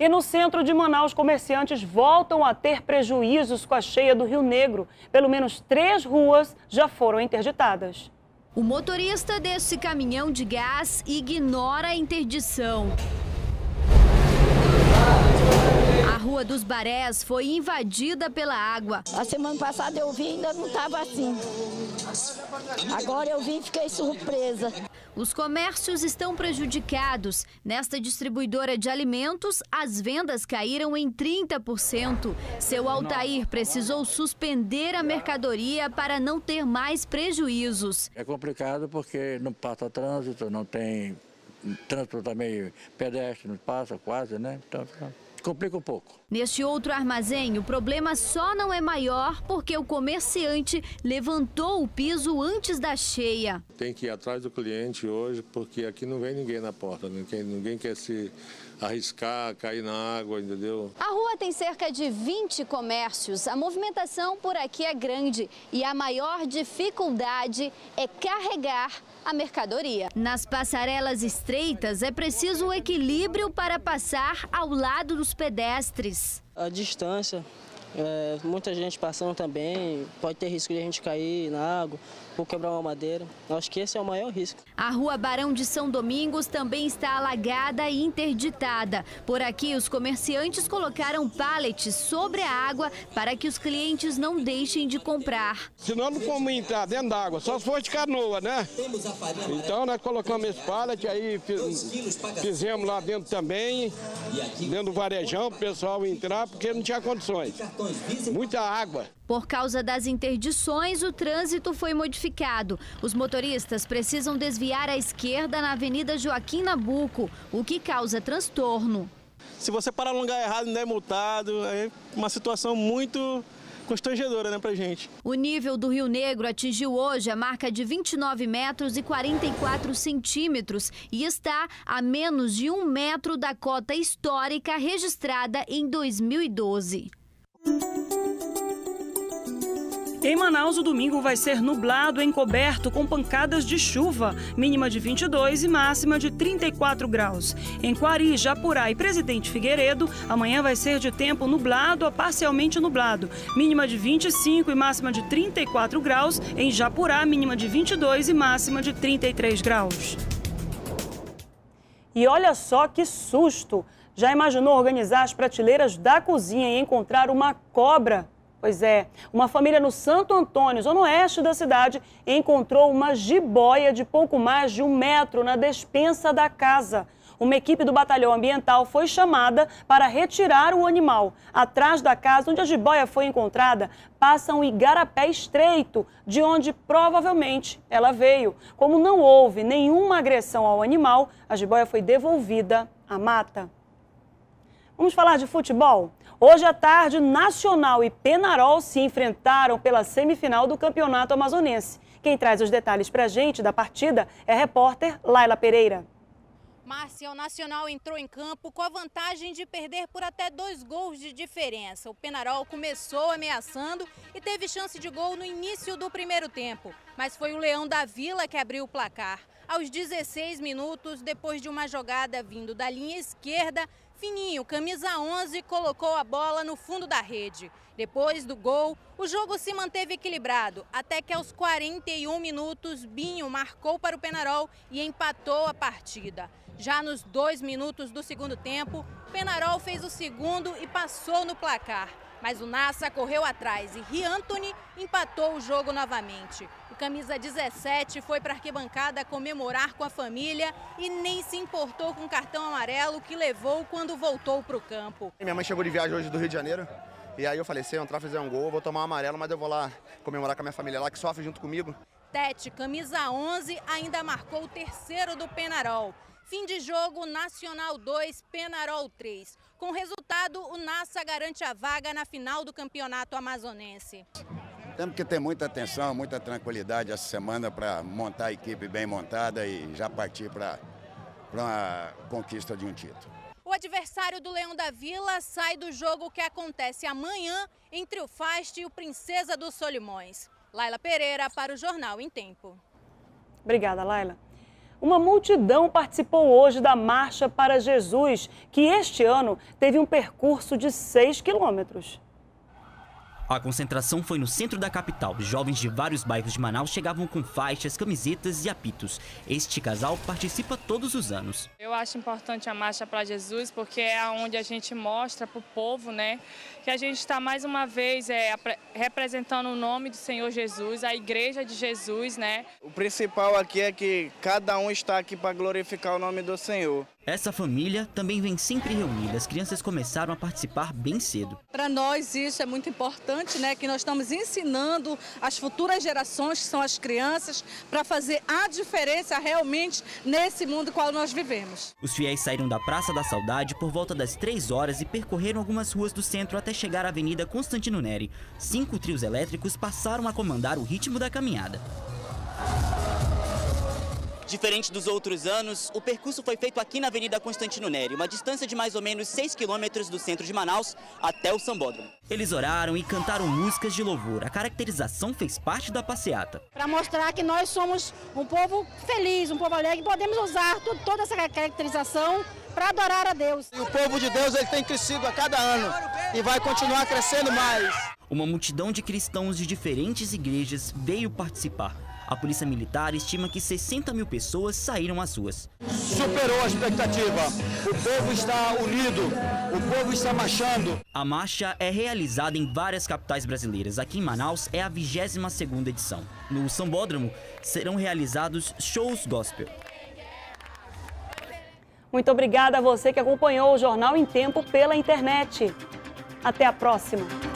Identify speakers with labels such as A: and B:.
A: E no centro de Manaus, comerciantes voltam a ter prejuízos com a cheia do Rio Negro. Pelo menos 3 ruas já foram interditadas.
B: O motorista desse caminhão de gás ignora a interdição. A Rua dos Barés foi invadida pela água.
C: A semana passada eu vi e ainda não estava assim. Agora eu vim e fiquei surpresa.
B: Os comércios estão prejudicados. Nesta distribuidora de alimentos, as vendas caíram em 30%. Seu Altair precisou suspender a mercadoria para não ter mais prejuízos.
D: É complicado porque não passa trânsito, não tem trânsito também, pedestre não passa quase, né? Então complica um pouco.
B: Neste outro armazém, o problema só não é maior porque o comerciante levantou o piso antes da cheia.
E: Tem que ir atrás do cliente hoje, porque aqui não vem ninguém na porta, ninguém quer se arriscar, cair na água, entendeu?
B: A rua tem cerca de 20 comércios. A movimentação por aqui é grande e a maior dificuldade é carregar a mercadoria. Nas passarelas estreitas, é preciso um equilíbrio para passar ao lado dos pedestres.
F: A distância, muita gente passando também, pode ter risco de a gente cair na água ou quebrar uma madeira. Eu acho que esse é o maior risco.
B: A Rua Barão de São Domingos também está alagada e interditada. Por aqui, os comerciantes colocaram pallets sobre a água para que os clientes não deixem de comprar.
G: Senão não como entrar dentro da água, só se for de canoa, né? Então nós colocamos esse pallet, aí fizemos lá dentro também, dentro do varejão, para o pessoal entrar, porque não tinha condições. Muita água.
B: Por causa das interdições, o trânsito foi modificado. Os motoristas precisam desviar à esquerda na Avenida Joaquim Nabuco, o que causa transtorno.
H: Se você parar no lugar errado, não é multado, é uma situação muito constrangedora, né, pra gente.
B: O nível do Rio Negro atingiu hoje a marca de 29 metros e 44 centímetros e está a menos de 1 metro da cota histórica registrada em 2012.
A: Em Manaus, o domingo vai ser nublado e encoberto com pancadas de chuva, mínima de 22 e máxima de 34 graus. Em Quari, Japurá e Presidente Figueiredo, amanhã vai ser de tempo nublado a parcialmente nublado, mínima de 25 e máxima de 34 graus. Em Japurá, mínima de 22 e máxima de 33 graus. E olha só que susto! Já imaginou organizar as prateleiras da cozinha e encontrar uma cobra? Pois é, uma família no Santo Antônio, zona oeste da cidade, encontrou uma jiboia de pouco mais de 1 metro na despensa da casa. Uma equipe do Batalhão Ambiental foi chamada para retirar o animal. Atrás da casa onde a jiboia foi encontrada, passa um igarapé estreito, de onde provavelmente ela veio. Como não houve nenhuma agressão ao animal, a jiboia foi devolvida à mata. Vamos falar de futebol? Hoje à tarde, Nacional e Penharol se enfrentaram pela semifinal do Campeonato Amazonense. Quem traz os detalhes para a gente da partida é a repórter Laila Pereira.
I: Márcia, o Nacional entrou em campo com a vantagem de perder por até 2 gols de diferença. O Penharol começou ameaçando e teve chance de gol no início do primeiro tempo. Mas foi o Leão da Vila que abriu o placar. Aos 16 minutos, depois de uma jogada vindo da linha esquerda, Fininho, camisa 11, colocou a bola no fundo da rede. Depois do gol, o jogo se manteve equilibrado, até que aos 41 minutos, Binho marcou para o Penharol e empatou a partida. Já nos 2 minutos do segundo tempo, o Penharol fez o segundo e passou no placar. Mas o Nassa correu atrás e Riantony empatou o jogo novamente. O camisa 17 foi para a arquibancada comemorar com a família e nem se importou com o cartão amarelo que levou quando voltou para o campo.
J: Minha mãe chegou de viagem hoje do Rio de Janeiro e aí eu falei, se eu entrar, fizer um gol, eu vou tomar um amarelo, mas eu vou lá comemorar com a minha família lá que sofre junto comigo.
I: Tete, camisa 11, ainda marcou o terceiro do Penharol. Fim de jogo, Nacional 2, Penharol 3. Com o resultado, o Nassa garante a vaga na final do Campeonato Amazonense.
K: Temos que ter muita atenção, muita tranquilidade essa semana para montar a equipe bem montada e já partir para uma conquista de um título.
I: O adversário do Leão da Vila sai do jogo que acontece amanhã entre o Fast e o Princesa dos Solimões. Laila Pereira para o Jornal em Tempo.
A: Obrigada, Laila. Uma multidão participou hoje da Marcha para Jesus, que este ano teve um percurso de 6 quilômetros.
L: A concentração foi no centro da capital. Jovens de vários bairros de Manaus chegavam com faixas, camisetas e apitos. Este casal participa todos os anos.
M: Eu acho importante a Marcha para Jesus porque é onde a gente mostra para o povo, né, que a gente está mais uma vez representando o nome do Senhor Jesus, a Igreja de Jesus, né?
N: O principal aqui é que cada um está aqui para glorificar o nome do Senhor.
L: Essa família também vem sempre reunida. As crianças começaram a participar bem cedo.
O: Para nós isso é muito importante, né? Que nós estamos ensinando as futuras gerações, que são as crianças, para fazer a diferença realmente nesse mundo qual nós vivemos.
L: Os fiéis saíram da Praça da Saudade por volta das 3 horas e percorreram algumas ruas do centro até chegar à Avenida Constantino Neri. 5 trios elétricos passaram a comandar o ritmo da caminhada.
P: Diferente dos outros anos, o percurso foi feito aqui na Avenida Constantino Neri, uma distância de mais ou menos 6 quilômetros do centro de Manaus até o Sambódromo.
L: Eles oraram e cantaram músicas de louvor. A caracterização fez parte da passeata.
Q: Para mostrar que nós somos um povo feliz, um povo alegre, podemos usar toda essa caracterização para adorar a Deus.
N: E o povo de Deus ele tem crescido a cada ano e vai continuar crescendo mais.
L: Uma multidão de cristãos de diferentes igrejas veio participar. A Polícia Militar estima que 60 mil pessoas saíram às ruas.
N: Superou a expectativa. O povo está unido, o povo está marchando.
L: A marcha é realizada em várias capitais brasileiras. Aqui em Manaus é a 22ª edição. No Sambódromo serão realizados shows gospel.
A: Muito obrigada a você que acompanhou o Jornal em Tempo pela internet. Até a próxima.